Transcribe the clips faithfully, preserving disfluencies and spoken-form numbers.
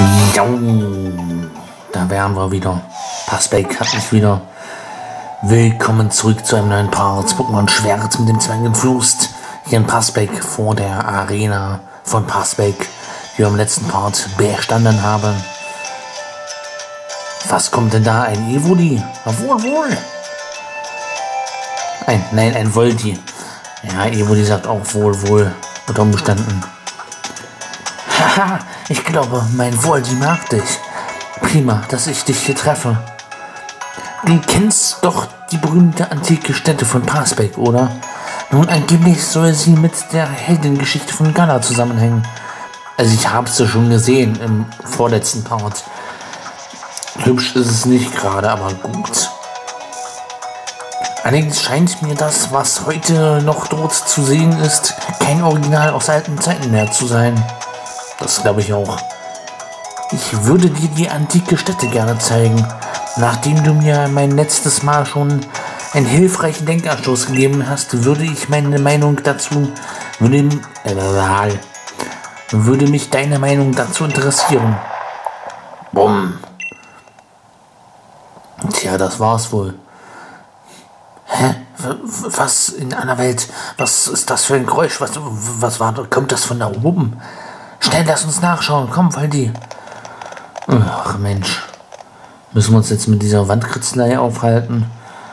Ja, da wären wir wieder. Passback hat mich wieder. Willkommen zurück zu einem neuen Part. Pokémon Schwert mit dem Zwangentflucht. Hier in Passback vor der Arena von Passback, die wir im letzten Part bestanden haben. Was kommt denn da? Ein Evoli? Wohl, wohl. Ein, nein, ein Volti. Ja, Evoli sagt auch wohl, wohl. Unter Umständen. Haha, ich glaube, mein Volti mag dich. Prima, dass ich dich hier treffe. Du kennst doch die berühmte antike Stätte von Passback, oder? Nun, angeblich soll sie mit der Heldengeschichte von Galar zusammenhängen. Also ich habe sie schon gesehen im vorletzten Part. Hübsch ist es nicht gerade, aber gut. Allerdings scheint mir das, was heute noch dort zu sehen ist, kein Original aus alten Zeiten mehr zu sein. Das glaube ich auch. Ich würde dir die antike Stätte gerne zeigen, nachdem du mir mein letztes Mal schon einen hilfreichen Denkanstoß gegeben hast, würde ich meine Meinung dazu, würde, äh, würde mich deine Meinung dazu interessieren. Bumm. Tja, das war's wohl. Hä? Was in einer Welt? Was ist das für ein Geräusch? Was, was war da? Kommt das von da oben? Schnell, lass uns nachschauen. Komm, Volti. Ach, Mensch. Müssen wir uns jetzt mit dieser Wandkritzelei aufhalten?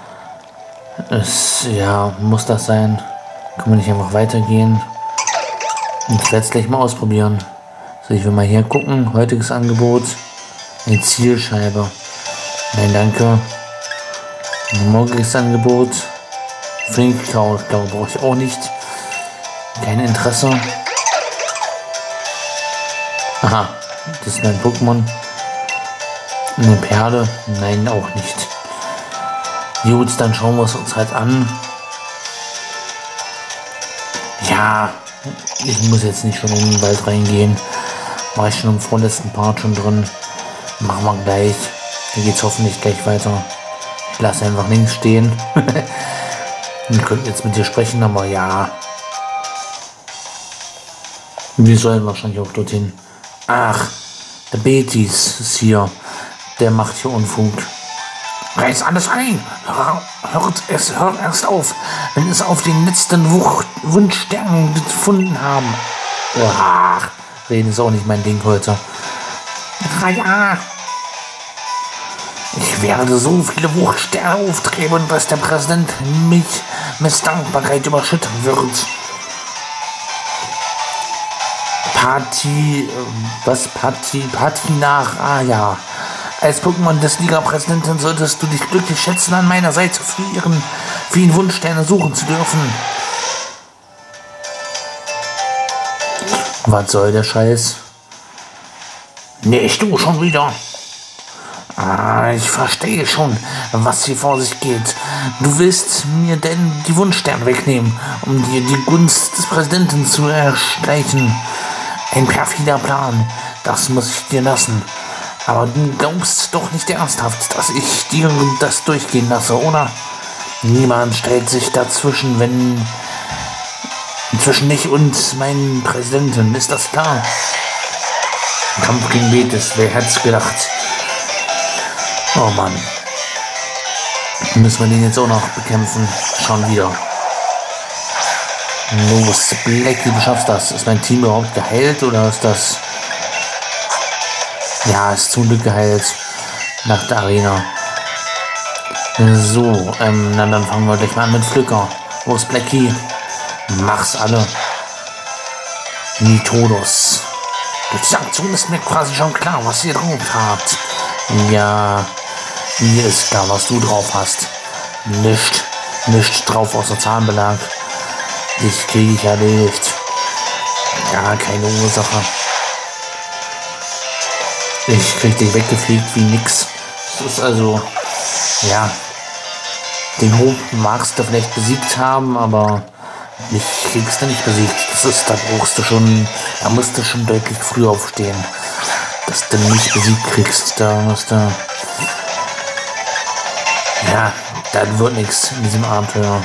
Es, ja, muss das sein. Können wir nicht einfach weitergehen? Ich werde es gleich mal ausprobieren. So, ich will mal hier gucken. Heutiges Angebot. Eine Zielscheibe. Nein, danke. Ein morgiges Angebot. Flinkkau, ich glaube, brauche ich auch nicht. Kein Interesse. Aha, das ist ein Pokémon. Eine Perle? Nein, auch nicht. Gut, dann schauen wir es uns halt an. Ja, ich muss jetzt nicht schon in den Wald reingehen. War ich schon im vorletzten Part schon drin. Machen wir gleich. Hier geht es hoffentlich gleich weiter. Ich lasse einfach links stehen. Wir könnten jetzt mit dir sprechen, aber ja. Wir sollen wahrscheinlich auch dorthin. Ach, der Betis ist hier. Der macht hier Unfug. Reiß alles ein. Hört es, hört erst auf, wenn es auf den letzten Wuch Wunschstern gefunden haben. Ach, reden ist auch nicht mein Ding heute. Ja. Ich werde so viele Wuchtsterne auftreiben, dass der Präsident mich mit Dankbarkeit überschütten wird. Party, was Party, Party nach, ah ja. Als Pokémon des Liga-Präsidenten solltest du dich glücklich schätzen, an meiner Seite für ihren vielen Wunschsterne suchen zu dürfen. Was soll der Scheiß? Nicht du schon wieder. Ah, ich verstehe schon, was hier vor sich geht. Du willst mir denn die Wunschsterne wegnehmen, um dir die Gunst des Präsidenten zu erschleichen. Ein perfider Plan, das muss ich dir lassen. Aber du glaubst doch nicht ernsthaft, dass ich dir das durchgehen lasse, oder? Niemand stellt sich dazwischen, wenn... zwischen mich und meinen Präsidenten, ist das klar? Kampf gegen Betis, wer hätte gedacht? Oh Mann. Müssen wir den jetzt auch noch bekämpfen? Schon wieder. Los, Blackie, du schaffst das. Ist mein Team überhaupt geheilt oder ist das... Ja, ist zum Glück geheilt. Nach der Arena. So, ähm, na, dann fangen wir gleich mal an mit Flücker. Wo ist Blackie? Mach's alle. Nitodos. Durch die Aktion ist mir quasi schon klar, was ihr drauf habt. Ja, mir ist klar, was du drauf hast. Nicht, nicht drauf außer Zahnbelag. Dich kriege ich erledigt. Ja, keine Ursache. Ich krieg dich weggefliegt wie nix. Das ist also, ja, den Hof magst du vielleicht besiegt haben, aber mich kriegst du nicht besiegt. Das ist, da brauchst du schon, da musst du schon deutlich früher aufstehen, dass du mich besiegt kriegst. Da musst du, ja, da wird nichts in diesem Abenteuer.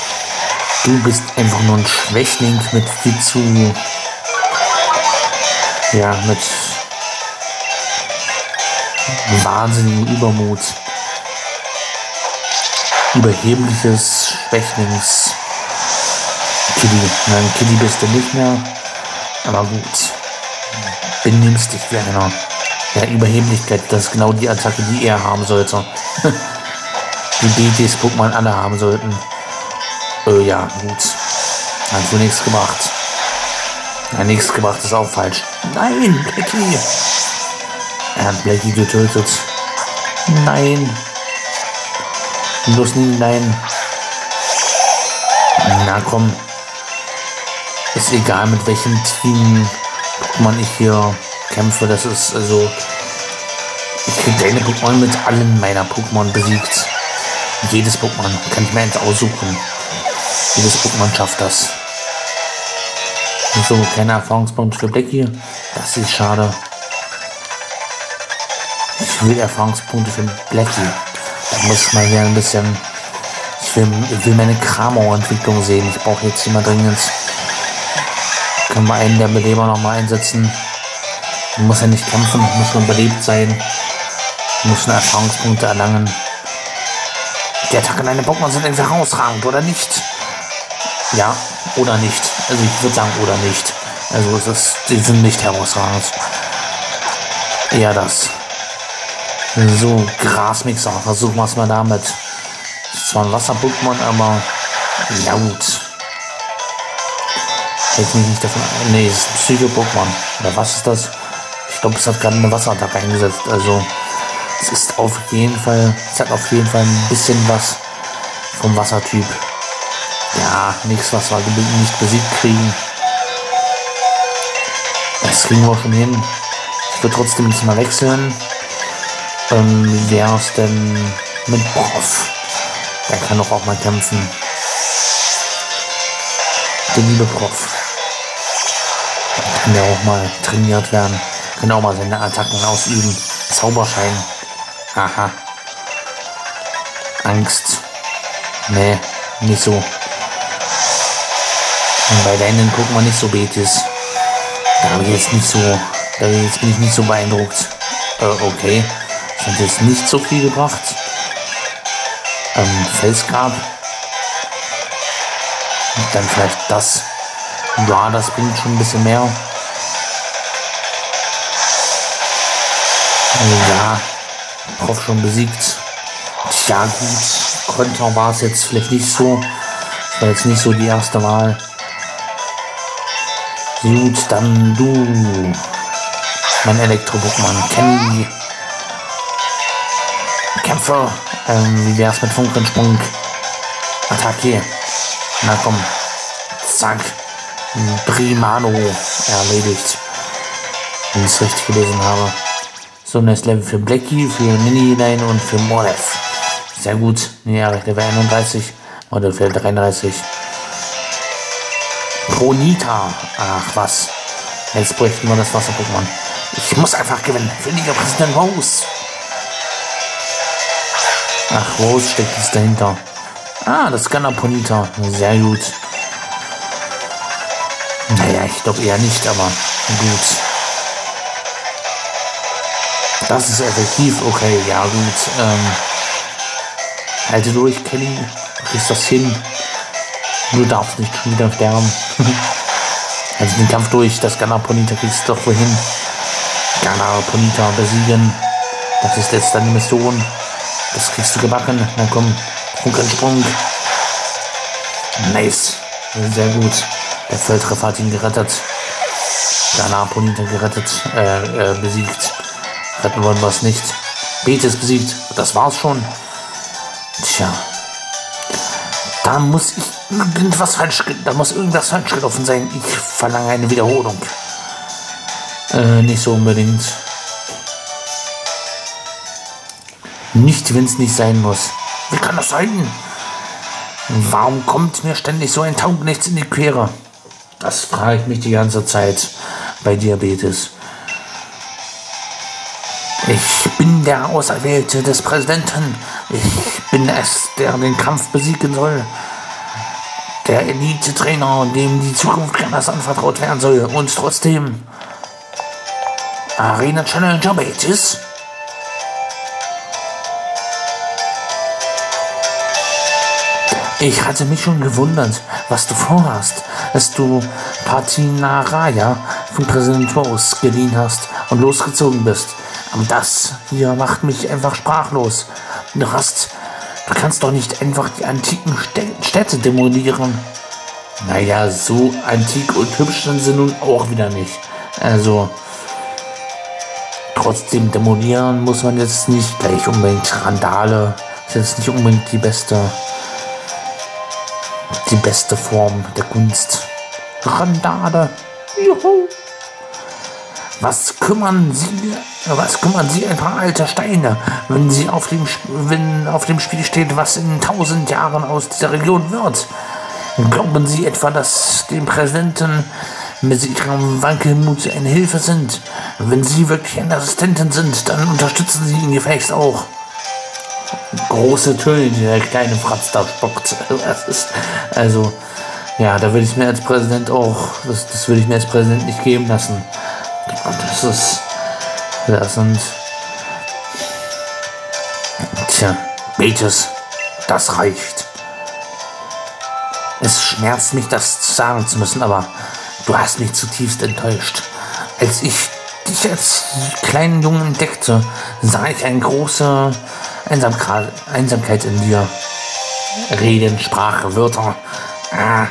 Du bist einfach nur ein Schwächling mit viel zu ja, mit wahnsinnigem Übermut, überhebliches Schwächlings. Kitty, nein, Kitty bist du nicht mehr, aber gut, benimmst dich wie einer. Ja, Überheblichkeit, das ist genau die Attacke, die er haben sollte. Die B Ts-Pokémon alle haben sollten. Äh, ja, gut. Hat wohl nichts gemacht. Ja, nichts gemacht ist auch falsch. Nein, Blackie! Er hat Blackie getötet. Nein. Bloß nie, nein. Na komm. Ist egal, mit welchem Team Pokémon ich hier kämpfe. Das ist also... Ich krieg deine Pokémon mit allen meiner Pokémon besiegt. Jedes Pokémon kann ich mir eins aussuchen. Jedes Pokémon schafft das. So, keine Erfahrungspunkte für Blackie. Das ist schade. Ich will Erfahrungspunkte für Blackie. Da muss ich mal wieder ein bisschen... Ich will, ich will meine Kramau-Entwicklung sehen. Ich brauche jetzt hier mal dringend... Können wir einen der Beleber noch mal einsetzen. Man muss ja nicht kämpfen, muss nur belebt sein. Muss nur Erfahrungspunkte erlangen. Die Attacken deiner Pokémon sind irgendwie herausragend, oder nicht? Ja, oder nicht. Also ich würde sagen, oder nicht. Also es ist, die sind nicht herausragend. Eher das. So, Grasmixer. Versuchen wir es mal damit. Das ist zwar ein Wasser-Pokémon, aber ja gut. Hält mich nicht davon an. Nee, es ist ein Psycho-Pokémon. Oder was ist das? Ich glaube, es hat gerade eine Wasserattacke eingesetzt. Also es ist auf jeden Fall, es hat auf jeden Fall ein bisschen was vom Wassertyp. Ja, nichts, was wir nicht besiegt kriegen. Das kriegen wir schon hin. Ich würde trotzdem jetzt mal wechseln. Ähm, wie wäre es denn mit Prof? Der kann doch auch mal kämpfen. Der liebe Prof. Kann ja auch mal trainiert werden. Kann auch mal seine Attacken ausüben. Zauberschein. Aha. Angst. Nee, nicht so. Und bei deinen gucken wir nicht so Betis. Da habe ich jetzt nicht so. Da jetzt bin ich nicht so beeindruckt. Äh, okay. Das hat jetzt nicht so viel gebracht. Ähm, Felsgrab. Und dann vielleicht das. Ja, das bringt schon ein bisschen mehr. Ja, Prof schon besiegt. Tja, gut. Konter war es jetzt vielleicht nicht so. Das war jetzt nicht so die erste Wahl. Gut, dann du. Mein Elektro-Pokémon. Kenny. Kämpfer. Ähm, wie wär's mit Funkensprung? Attacke. Na komm. Zack. Primano. Erledigt. Wenn ich es richtig gelesen habe. So, neues Level für Blackie, für Ninilane und für Moref. Sehr gut. Ja, Level einunddreißig. Model für dreiunddreißig. Ponyta. Ach was. Jetzt bräuchten wir das Wasser-Pokémon. Ich muss einfach gewinnen. Für Liga-Präsident Rose. Ach, Rose steckt jetzt dahinter. Ah, das kann der Ponyta. Sehr gut. Naja, ich glaube eher nicht, aber gut. Das ist effektiv, okay, ja gut. Ähm, halte durch, Kelly. Du kriegst das hin. Du darfst nicht schon wieder sterben. Also den Kampf durch, das Ganaponita kriegst du doch wohin. Ganaponita besiegen. Das ist jetzt deine Mission. Das kriegst du gebacken. Na komm, Funkensprung. Nice. Sehr gut. Der Feldtreffer hat ihn gerettet. Ganaponita gerettet, äh, äh, besiegt. Retten wollen wir es nicht. Betis besiegt. Das war's schon. Tja. Da muss ich irgendwas falsch, da muss irgendwas falsch gelaufen sein. Ich verlange eine Wiederholung. Äh, nicht so unbedingt. Nicht, wenn es nicht sein muss. Wie kann das sein? Warum kommt mir ständig so ein Taugenichts in die Quere? Das frage ich mich die ganze Zeit bei Diabetes. Ich bin der Auserwählte des Präsidenten. Ich bin es, der den Kampf besiegen soll. Der Elite-Trainer, dem die Zukunft anders anvertraut werden soll. Und trotzdem Arena Challenger Betis? Ich hatte mich schon gewundert, was du vorhast, dass du Patina Raya von Präsident Rose geliehen hast und losgezogen bist. Aber das hier macht mich einfach sprachlos. Du hast, du kannst doch nicht einfach die antiken Städte demolieren. Naja, so antik und hübsch sind sie nun auch wieder nicht. Also, trotzdem demolieren muss man jetzt nicht gleich unbedingt. Randale ist jetzt nicht unbedingt die beste, die beste Form der Kunst. Randale. Juhu. Was kümmern Sie, was kümmern Sie ein paar alte Steine, wenn sie auf dem, wenn auf dem Spiel steht, was in tausend Jahren aus dieser Region wird? Glauben Sie etwa, dass dem Präsidenten mit Ihrem Wankelmut eine Hilfe sind? Wenn Sie wirklich eine Assistentin sind, dann unterstützen Sie ihn gefälligst auch. Große Töne, die der kleine Fratz da spockt. Das ist, also, ja, da würde ich mir als Präsident auch, das, das würde ich mir als Präsident nicht geben lassen. Das ist, das sind, tja, Betis, das reicht. Es schmerzt mich, das sagen zu müssen, aber du hast mich zutiefst enttäuscht. Als ich dich als kleinen Jungen entdeckte, sah ich eine große Einsamkeit, Einsamkeit in dir. Reden, Sprache, Wörter. Ah.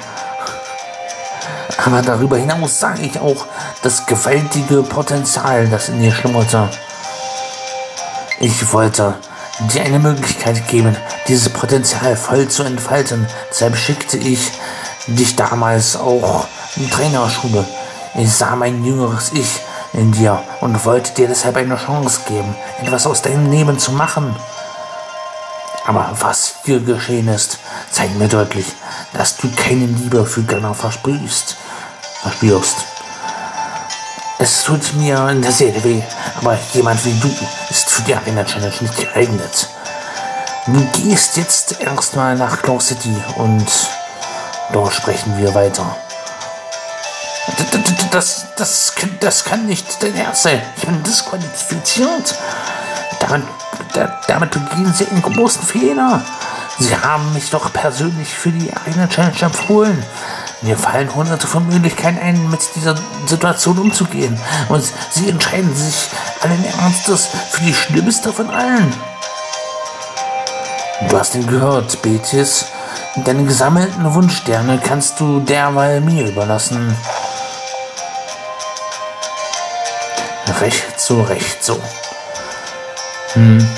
Aber darüber hinaus sah ich auch das gewaltige Potenzial, das in dir schlummerte. Ich wollte dir eine Möglichkeit geben, dieses Potenzial voll zu entfalten. Deshalb schickte ich dich damals auch in die Trainerschule. Ich sah mein jüngeres Ich in dir und wollte dir deshalb eine Chance geben, etwas aus deinem Leben zu machen. Aber was hier geschehen ist, zeigt mir deutlich, dass du keine Liebe für Gunnar versprühst. verspürst. Es tut mir in der Seele weh, aber jemand wie du ist für die Arena Challenge nicht geeignet. Du gehst jetzt erstmal nach Cloud City und dort sprechen wir weiter. Das, das, das kann nicht dein Ernst sein. Ich bin disqualifiziert. Damit, damit begehen Sie einen großen Fehler. Sie haben mich doch persönlich für die Arena Challenge empfohlen. Mir fallen hunderte von Möglichkeiten ein, mit dieser Situation umzugehen. Und Sie entscheiden sich allen Ernstes für die schlimmste von allen. Du hast ihn gehört, Betis. Deine gesammelten Wunschsterne kannst du derweil mir überlassen. Recht so, recht so. Hm.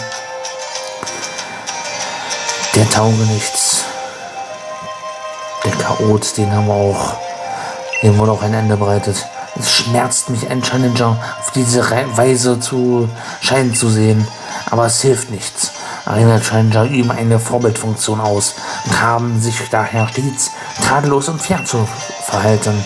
Der Taugenichts. Der Chaot, den haben wir auch. Dem wurde auch ein Ende bereitet. Es schmerzt mich, einen Challenger auf diese Weise zu scheinen zu sehen. Aber es hilft nichts. Arena Challenger üben eine Vorbildfunktion aus und haben sich daher stets tadellos und fair zu verhalten.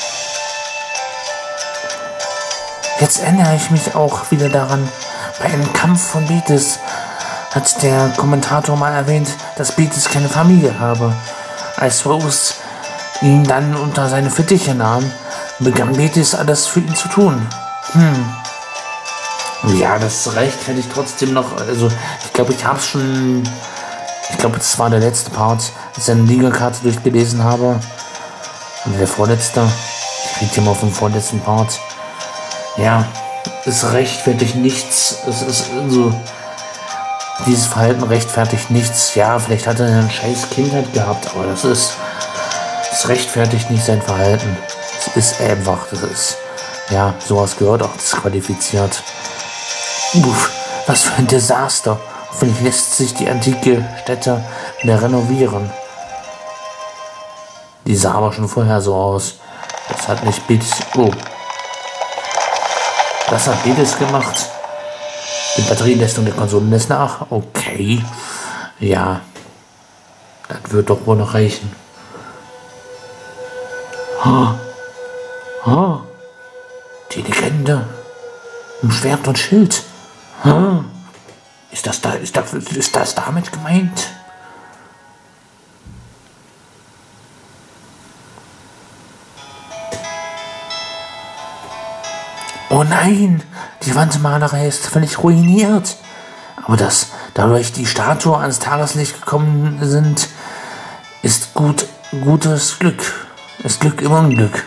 Jetzt erinnere ich mich auch wieder daran, bei einem Kampf von Betis hat der Kommentator mal erwähnt, dass Betis keine Familie habe. Als Rose ihn dann unter seine Fittiche nahm, begann Betis alles für ihn zu tun. Hm. Ja, das rechtfertigt trotzdem noch, also ich glaube, ich habe es schon, ich glaube, das war der letzte Part, als ich seine Liga-Karte durchgelesen habe. Und der vorletzte, ich kriege hier mal vom vorletzten Part. Ja, es rechtfertigt nichts, es ist so, dieses Verhalten rechtfertigt nichts. Ja, vielleicht hat er eine scheiß Kindheit gehabt, aber das ist, es rechtfertigt nicht sein Verhalten. Es ist einfach, das ist, ja, sowas gehört auch disqualifiziert. Uff, was für ein Desaster. Hoffentlich lässt sich die antike Stätte wieder renovieren. Die sah aber schon vorher so aus. Das hat nicht Betis, oh. Das hat Betis gemacht. Die Batterieleistung der Konsolen lässt nach. Okay. Ja. Das wird doch wohl noch reichen. Ha. Ha. Die Legende. Im Schwert und Schild. Ha. Ist das da, ist das, ist das damit gemeint? Oh nein! Die Wandmalerei ist völlig ruiniert. Aber dass dadurch die Statue ans Tageslicht gekommen sind, ist gut, gutes Glück. Ist Glück im Unglück.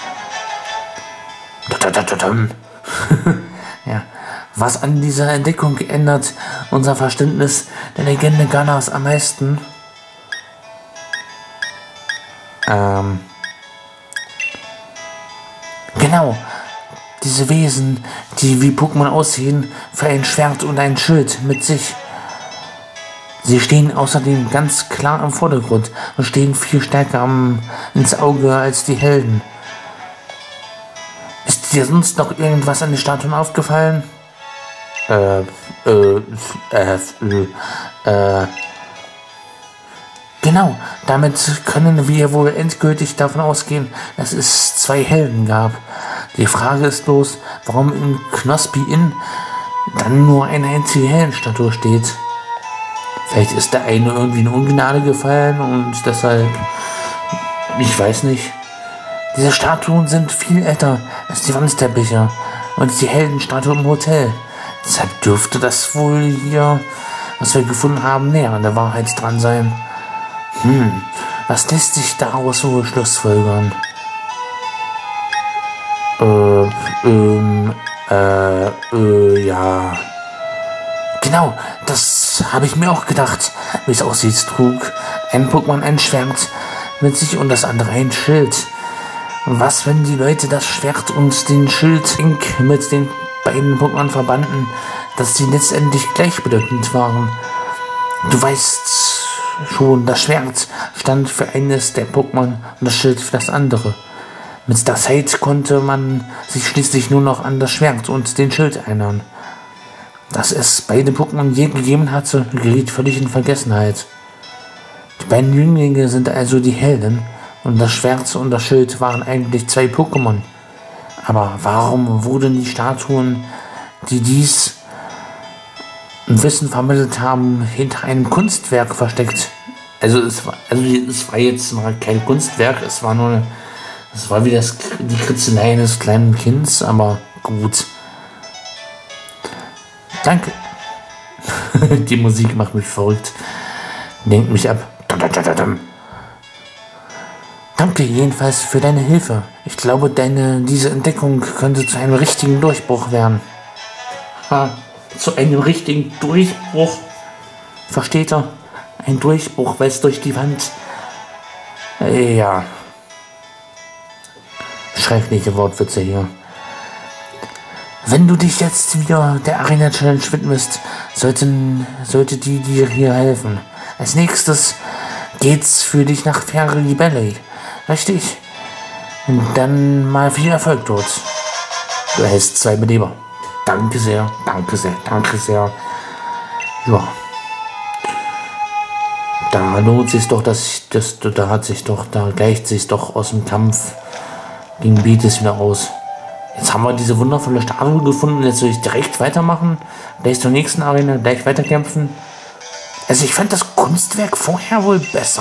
Ja, was an dieser Entdeckung ändert unser Verständnis der Legende Gallas am meisten? Ähm, genau, diese Wesen, die wie Pokémon aussehen, für ein Schwert und ein Schild mit sich. Sie stehen außerdem ganz klar im Vordergrund und stehen viel stärker am, ins Auge als die Helden. Ist dir sonst noch irgendwas an den Statuen aufgefallen? Äh, äh, äh, äh, äh. Genau, damit können wir wohl endgültig davon ausgehen, dass es zwei Helden gab. Die Frage ist bloß, warum in Knospi Inn dann nur eine einzige Heldenstatue steht. Vielleicht ist der eine irgendwie in Ungnade gefallen und deshalb, ich weiß nicht. Diese Statuen sind viel älter als die Wandteppiche und die Heldenstatue im Hotel. Deshalb dürfte das wohl hier, was wir gefunden haben, näher an der Wahrheit dran sein. Hm, was lässt sich daraus so schlussfolgern? Äh, ähm, äh, äh, ja. Genau, das habe ich mir auch gedacht. Wie es aussieht, trug ein Pokémon ein Schwert mit sich und das andere ein Schild. Was, wenn die Leute das Schwert und den Schild eng mit den beiden Pokémon verbanden, dass sie letztendlich gleichbedeutend waren? Du weißt schon, das Schwert stand für eines der Pokémon und das Schild für das andere. Mit der Zeit konnte man sich schließlich nur noch an das Schwert und den Schild erinnern. Dass es beide Pokémon je gegeben hatte, geriet völlig in Vergessenheit. Die beiden Jünglinge sind also die Helden und das Schwert und das Schild waren eigentlich zwei Pokémon. Aber warum wurden die Statuen, die dies Wissen vermittelt haben, hinter einem Kunstwerk versteckt? Also es war, also es war jetzt mal kein Kunstwerk, es war nur, es war wie das, die Kritzelei eines kleinen Kindes, aber gut. Danke. Die Musik macht mich verrückt. Lenkt mich ab. Danke jedenfalls für deine Hilfe. Ich glaube, deine, diese Entdeckung könnte zu einem richtigen Durchbruch werden. Ha, zu einem richtigen Durchbruch. Versteht er? Ein Durchbruch, weil es durch die Wand... Ja. Schreckliche Wortwitze hier. Wenn du dich jetzt wieder der Arena Challenge widmest, sollten, sollte die dir hier helfen. Als nächstes geht's für dich nach Fairy Valley. Richtig? Und dann mal viel Erfolg dort. Du erhältst zwei Beleber. Danke sehr, danke sehr, danke sehr. Ja. Da lohnt sich doch, dass ich, das, da hat sich doch, da gleicht sich doch aus dem Kampf gegen Beatis wieder aus. Jetzt haben wir diese wundervolle Statue gefunden. Jetzt soll ich direkt weitermachen. Gleich zur nächsten Arena, gleich weiterkämpfen. Also ich fand das Kunstwerk vorher wohl besser.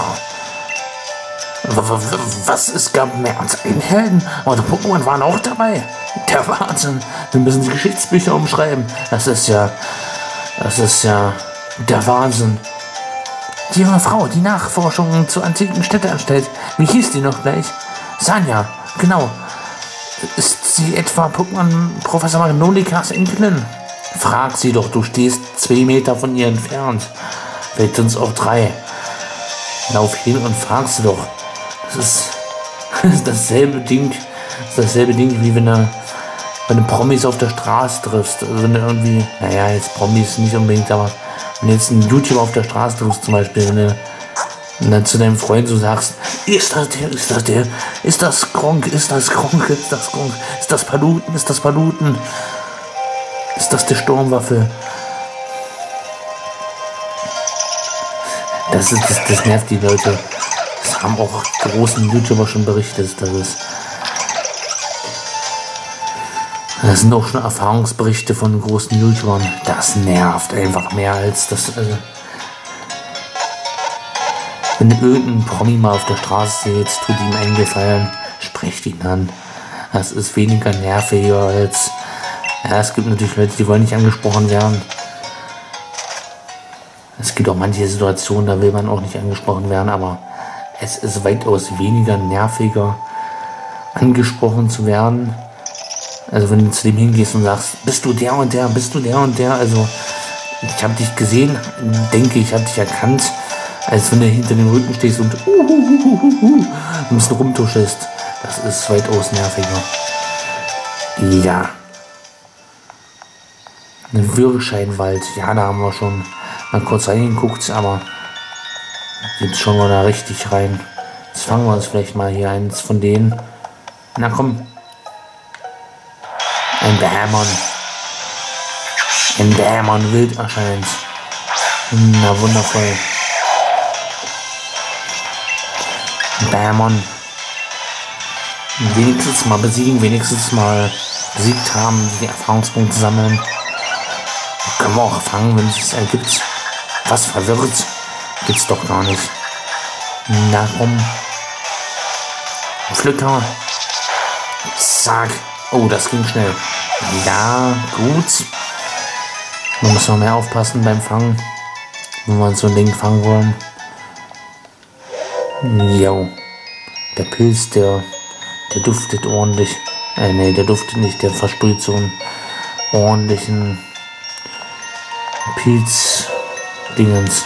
Was? Es gab mehr als einen Helden. Aber die Pokémon waren auch dabei. Der Wahnsinn. Wir müssen die Geschichtsbücher umschreiben. Das ist ja... Das ist ja... Der Wahnsinn. Die junge Frau, die Nachforschungen zur antiken Städte anstellt. Wie hieß die noch gleich? Sanja. Genau. Ist sie etwa Pokémon Professor Magnolikas Enkelin? Frag sie doch, du stehst zwei Meter von ihr entfernt. Vielleicht sind es auch drei. Lauf hin und frag sie doch. Das ist, das ist dasselbe Ding. Das ist dasselbe Ding, wie wenn du, wenn du Promis auf der Straße triffst. Also wenn du irgendwie, naja, jetzt Promis nicht unbedingt, aber wenn du jetzt einen YouTuber auf der Straße triffst zum Beispiel, wenn du und dann zu deinem Freund so sagst, ist das der, ist das der, ist das Gronk, ist das Gronk, ist das Gronk, ist das Paluten, ist das Paluten, ist das der Sturmwaffe? Das, ist, das, das nervt die Leute. Das haben auch großen YouTuber schon berichtet, das ist. Das sind auch schon Erfahrungsberichte von großen YouTubern. Das nervt einfach mehr als das. Also wenn du irgendeinen Promi mal auf der Straße siehst, tut ihm einen Gefallen, sprecht ihn an. Das ist weniger nerviger als Ja, es gibt natürlich Leute, die wollen nicht angesprochen werden. Es gibt auch manche Situationen, da will man auch nicht angesprochen werden, aber es ist weitaus weniger nerviger, angesprochen zu werden. Also wenn du zu dem hingehst und sagst, bist du der und der, bist du der und der, also ich habe dich gesehen, denke ich, habe dich erkannt, als wenn du hinter dem Rücken stehst und uh, uh, uh, uh, uh, ein bisschen rumtuschelst. Das ist weitaus nerviger. Ja. Ein Würscheinwald, ja, da haben wir schon mal kurz reingeguckt, aber jetzt schauen wir da richtig rein. Jetzt fangen wir uns vielleicht mal hier eins von denen. Na komm. Ein Dämon. Ein Dämon wild erscheint. Na wundervoll. Ein Dämon. Wenigstens mal besiegen, wenigstens mal besiegt haben, die Erfahrungspunkte sammeln. Können wir auch fangen, wenn es sich ergibt. Was verwirrt? Gibt's doch gar nicht. Na komm. Pflücker. Zack. Oh, das ging schnell. Ja, gut. Man muss noch mehr aufpassen beim Fangen, wenn wir so ein Ding fangen wollen. Jo. Der Pilz, der, der duftet ordentlich. Äh, nee, der duftet nicht. Der versprüht so einen ordentlichen Pilz-Dingens.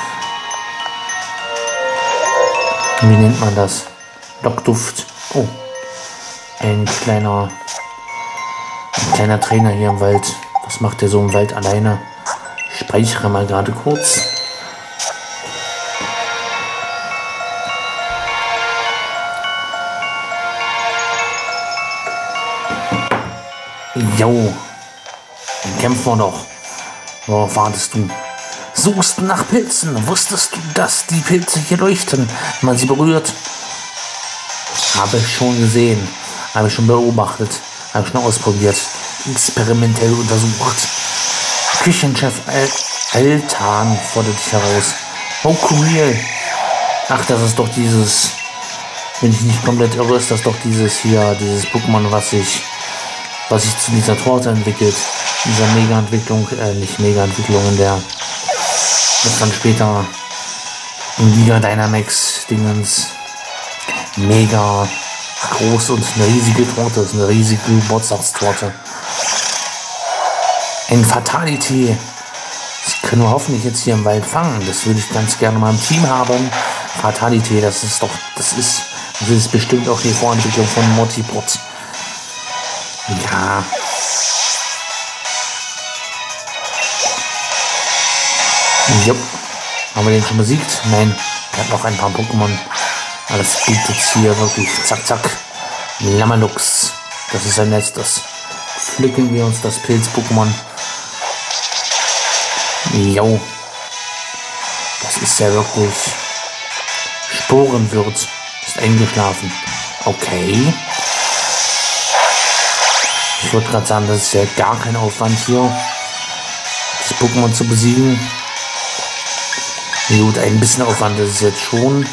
Wie nennt man das? Lockduft. Oh. Ein kleiner, ein kleiner Trainer hier im Wald. Was macht der so im Wald alleine? Ich speichere mal gerade kurz. Jo. Dann kämpfen wir doch. Worauf wartest du? Suchst nach Pilzen. Wusstest du, dass die Pilze hier leuchten, wenn man sie berührt? Habe ich schon gesehen. Habe ich schon beobachtet. Habe ich schon ausprobiert. Experimentell untersucht. Küchenchef Al Altan fordert dich heraus. Oh, Kumil. Ach, das ist doch dieses... Wenn ich nicht komplett irre, ist das doch dieses hier, dieses Pokémon, was sich was sich zu dieser Torte entwickelt. In dieser Mega-Entwicklung, äh, nicht Mega-Entwicklung, in der das dann später in Giga Dynamax Dingens mega groß und eine riesige Torte ist, eine riesige Geburtstagstorte. Ein Fatality. Das können wir hoffentlich jetzt hier im Wald fangen. Das würde ich ganz gerne mal im Team haben. Fatality, das ist doch, das ist, das ist bestimmt auch die Vorentwicklung von Mortipod. Ja. Jupp. Haben wir den schon besiegt? Nein. Er hat noch ein paar Pokémon. Alles geht jetzt hier wirklich zack, zack. Lamalux. Das ist ein letztes. Pflücken wir uns das Pilz-Pokémon. Jo. Das ist ja wirklich... Sporenwirt. Ist eingeschlafen. Okay. Ich würde gerade sagen, das ist ja gar kein Aufwand hier, das Pokémon zu besiegen. Gut, ein bisschen Aufwand ist es jetzt schon.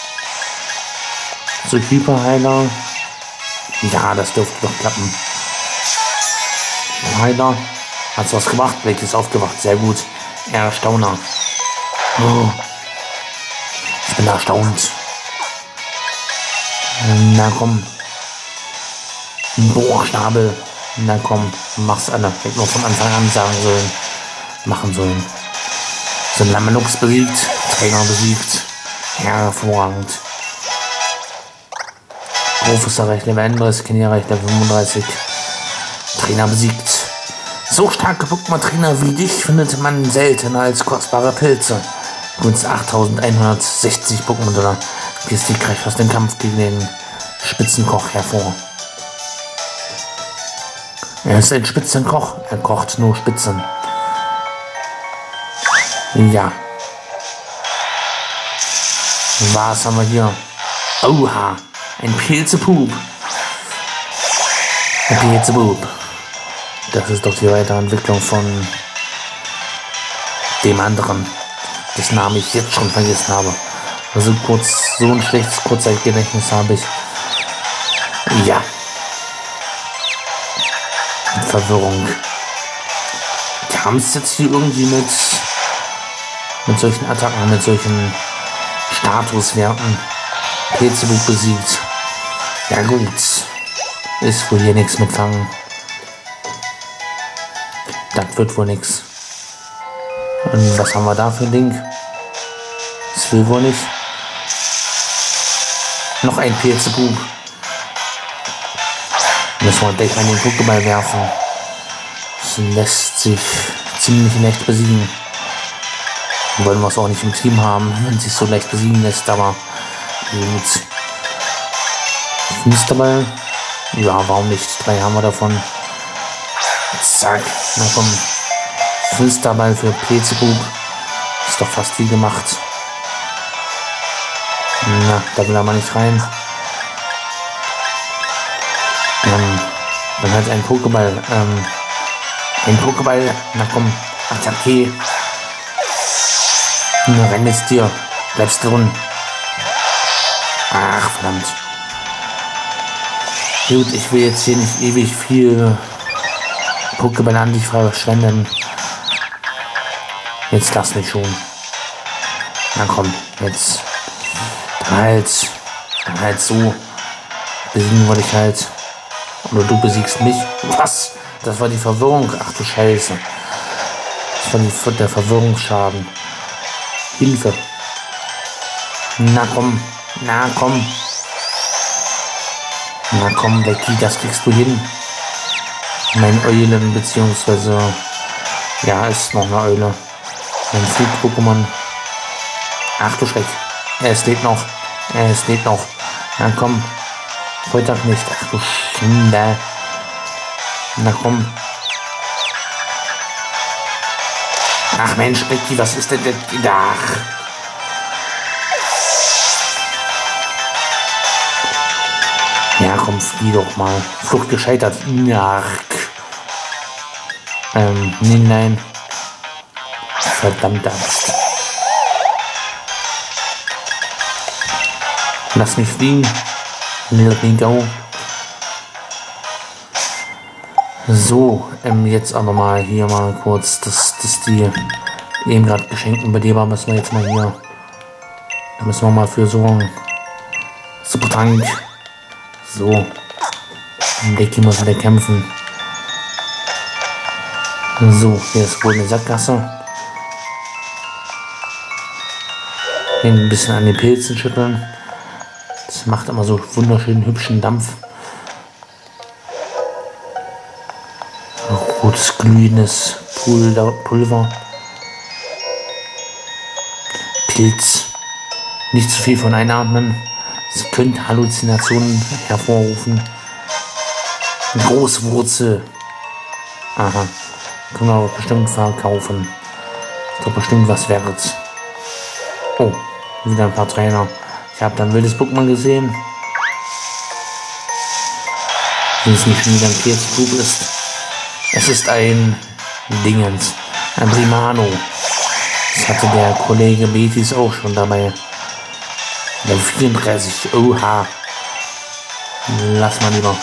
So, Hyperheiler. Ja, das dürfte doch klappen. Heiler. Hat's was gemacht? Blake ist aufgewacht. Sehr gut. Erstauner. Oh. Ich bin erstaunt. Na komm. Bohrschnabel. Na komm, mach's alle. Hätte nur von Anfang an sagen sollen. Machen sollen. So, Lamalux besiegt. Trainer besiegt. Hervorragend. Rufus erreicht Level einunddreißig, Kenny erreicht Level fünfunddreißig. Trainer besiegt. So starke Pokémon-Trainer wie dich findet man selten als kostbare Pilze. Gunst achttausendeinhundertsechzig Pokémon-Dollar. Gehst siegreich aus dem Kampf gegen den Spitzenkoch hervor. Er ist ein Spitzenkoch. Er kocht nur Spitzen. Ja. Was haben wir hier? Oha. Ein Pilzepup. Ein Pilzepup. Das ist doch die Weiterentwicklung von dem anderen, dessen Namen ich jetzt schon vergessen habe. Also kurz, so ein schlechtes Kurzzeitgedächtnis habe ich. Ja. Verwirrung. Die haben es jetzt hier irgendwie mit, mit solchen Attacken, mit solchen Statuswerten Beelzebub besiegt. Ja gut, ist wohl hier nichts mitfangen. Das wird wohl nichts. Und was haben wir da für ein Ding? Das will wohl nicht. Noch ein Beelzebub. Müssen wir gleich an den Pokéball werfen. Das lässt sich ziemlich leicht besiegen. Wollen wir es auch nicht im Team haben, wenn es sich so leicht besiegen lässt, aber gut. Flüsterball? Ja, warum nicht? Drei haben wir davon. Zack. Na komm. Flüsterball für Beelzebub. Ist doch fast wie gemacht. Na, da will er mal nicht rein. Ähm, dann halt ein Pokéball. Ähm, ein Pokéball. Na komm. Attacke. Na, renn jetzt dir. Bleibst drin. Ach, verdammt. Gut, ich will jetzt hier nicht ewig viel Pokéball an dich verschwenden. Jetzt lass mich schon. Na komm, jetzt. Dann halt. Dann halt so. Besiegen wir dich halt. Oder du besiegst mich. Was? Das war die Verwirrung. Ach du Scheiße. Das war die, der Verwirrungsschaden. Hilfe. Na komm. Na komm. Na komm, Becky, das kriegst du hin. Mein Eulen, beziehungsweise. Ja, ist noch eine Eule. Mein Flug-Pokémon. Ach du Schreck. Es lebt noch. Es lebt noch. Na komm. Heute nicht. Ach du Schinde. Na komm. Ach Mensch, Becky, was ist denn das? Ach. Ja, komm, flieh doch mal. Flucht gescheitert. Ach. Ähm, nein, nein. Verdammte Angst. Lass mich fliegen. Let me go. So, ähm, jetzt aber mal hier mal kurz, dass das die eben gerade geschenkten bei dir war, müssen wir jetzt mal hier. Da müssen wir mal für sorgen. Super Tank. So. Becky muss wieder kämpfen. So, hier ist wohl eine Sackgasse. Hier ein bisschen an den Pilzen schütteln. Das macht immer so wunderschön hübschen Dampf. Rotes, glühendes Pulver. Pilz. Nicht zu viel von einatmen. Es könnte Halluzinationen hervorrufen. Großwurzel. Aha. Können wir aber bestimmt verkaufen. Ist doch bestimmt was wert. Oh, wieder ein paar Trainer. Ich habe dann wildes Pokémon gesehen. Wenn es nicht schon wieder ein Beelzebub ist. Es ist ein Dingens. Ein Primano. Das hatte der Kollege Betis auch schon dabei. Der vierunddreißig. Oha. Lass mal lieber.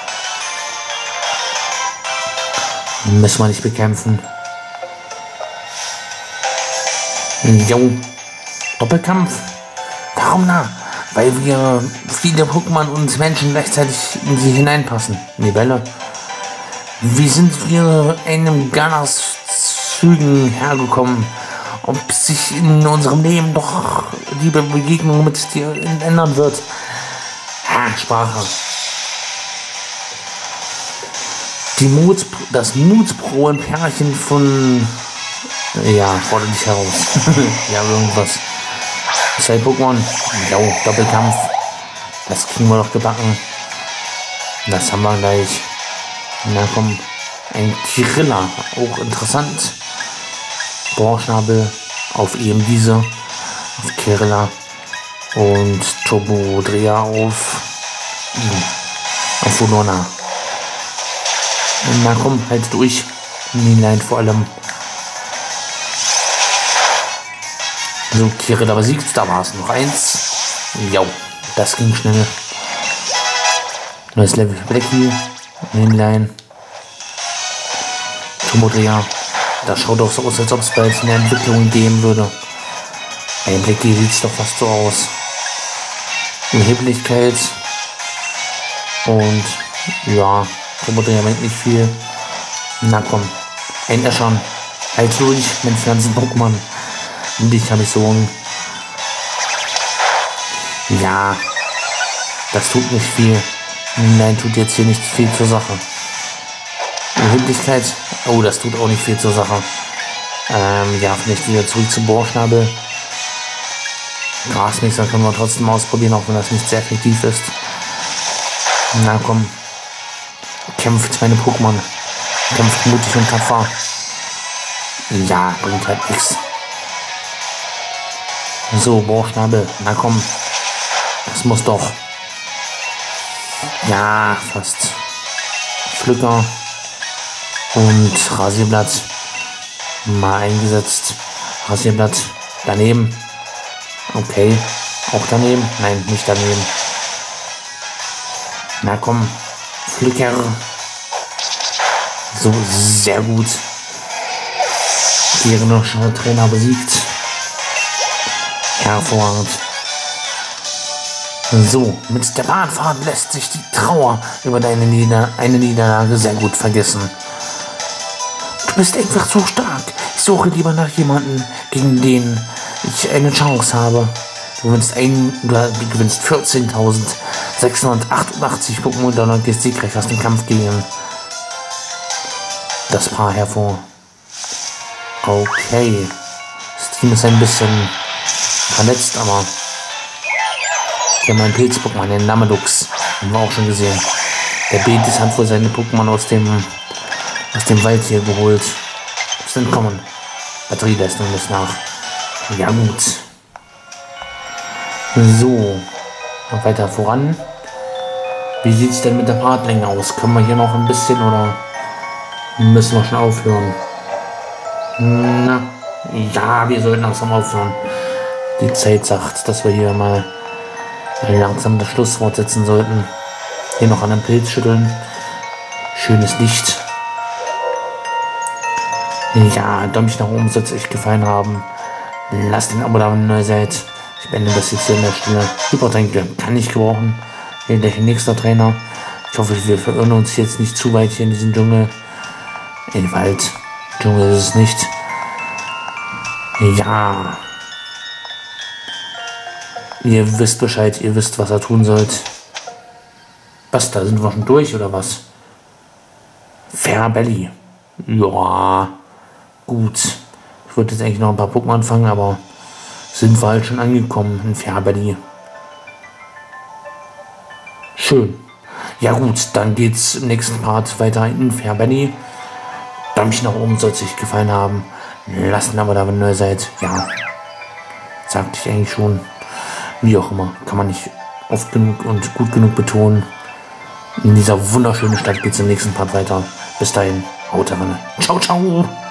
Müssen wir nicht bekämpfen. Jo. Doppelkampf. Warum na? Weil wir viele Pokémon und Menschen gleichzeitig in sie hineinpassen. In die Welle. Wie sind wir einem Ganas Zügen hergekommen? Ob sich in unserem Leben doch die Begegnung mit dir ändern wird? Ha, Sprache. Die Mut, das mutproben Pärchen von... Ja, fordere dich heraus. Ja, irgendwas. Zwei Pokémon. Jo, Doppelkampf. Das kriegen wir doch gebacken. Das haben wir gleich. Na komm. Ein Kirilla. Auch interessant. Bohrschnabel auf eben diese. Auf Kirilla. Und Turbodreher auf... Auf Volona. Na komm, halt durch. Nein, vor allem. So, Kirilla besiegt, da war es noch eins. Ja, das ging schnell. Neues Level für Blackie. Mainline. Tomodria. Das schaut doch so aus, als ob es bald eine Entwicklung geben würde. Ein Blick hier sieht es doch fast so aus. Überheblichkeit. Und ja, Tomodria bringt nicht viel. Na komm, ein Äschern. Halt durch, mein Pflanzen-Pokémon. Und dich habe ich so. Ja, das tut nicht viel. Nein, tut jetzt hier nicht viel zur Sache. Überheblichkeit. Oh, das tut auch nicht viel zur Sache. Ähm, ja, vielleicht wieder zurück zum Bohrschnabel. Grasmixer können wir trotzdem ausprobieren, auch wenn das nicht sehr effektiv ist. Na komm. Kämpft meine Pokémon. Kämpft mutig und tapfer. Ja, bringt halt nichts. So, Bohrschnabel. Na komm. Das muss doch. Ja, fast. Pflücker. Und Rasierblatt. Mal eingesetzt. Rasierblatt. Daneben. Okay. Auch daneben? Nein, nicht daneben. Na komm. Flicker. So, sehr gut. Gegnerischer Trainer besiegt. Hervorragend. So, mit der Bahnfahrt lässt sich die Trauer über deine Nieder eine Niederlage sehr gut vergessen. Du bist einfach so stark. Ich suche lieber nach jemandem, gegen den ich eine Chance habe. Du gewinnst, ein, du gewinnst vierzehntausendsechshundertachtundachtzig Pokémon und dann gehst siegreich aus dem Kampf gegen das Paar hervor. Okay. Das Team ist ein bisschen verletzt, aber ich habe meinen Pilz-Pokémon, den Lamelux, haben wir auch schon gesehen. Der Betis hat wohl seine Pokémon aus dem aus dem Wald hier geholt. Ist entkommen. Batterieleistung ist nach. Ja gut. So. Noch weiter voran. Wie sieht es denn mit der Fahrtlänge aus? Können wir hier noch ein bisschen oder müssen wir schon aufhören? Na, ja, wir sollten langsam aufhören. Die Zeit sagt, dass wir hier mal langsam das Schlusswort setzen sollten. Hier noch an den Pilz schütteln. Schönes Licht. Ja, Däumchen nach oben sollte es euch gefallen haben. Lasst den Abo da, wenn ihr neu seid. Ich beende das jetzt hier an der Stelle. Hypertränke kann ich gebrauchen. Hier gleich ein nächster Trainer. Ich hoffe, wir verirren uns jetzt nicht zu weit hier in diesem Dschungel. In den Wald. Dschungel ist es nicht. Ja. Ihr wisst Bescheid, ihr wisst, was ihr tun sollt. Was, da sind wir schon durch, oder was? Fairbelly. Ja, gut. Ich würde jetzt eigentlich noch ein paar Pokémon fangen, aber sind wir halt schon angekommen in Fairbelly. Schön. Ja gut, dann geht's im nächsten Part weiter in Fairbelly. Däumchen nach oben, soll es euch gefallen haben. Lasst ein Abo da, wenn ihr neu seid. Ja, sagte ich eigentlich schon. Wie auch immer, kann man nicht oft genug und gut genug betonen. In dieser wunderschönen Stadt geht es im nächsten Part weiter. Bis dahin, haut rein. Ciao, ciao.